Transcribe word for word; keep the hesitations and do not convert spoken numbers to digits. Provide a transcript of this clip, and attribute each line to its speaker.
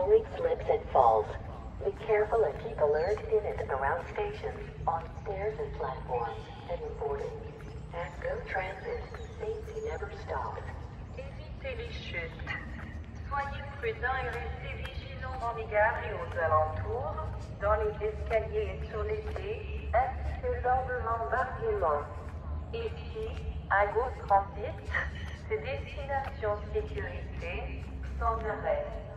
Speaker 1: Following slips and falls. Be careful and keep alert in it around stations, on stairs and platforms, and in boarding. At Go Transit, safety never stops.
Speaker 2: Évitez les chutes. Soyez prudents et restez vigilants dans les gares et aux alentours, dans les escaliers et sur les quais, ainsi que lors de l'embarquement. Ici, à Go Transit, c'est destination sécurité sans arrêt.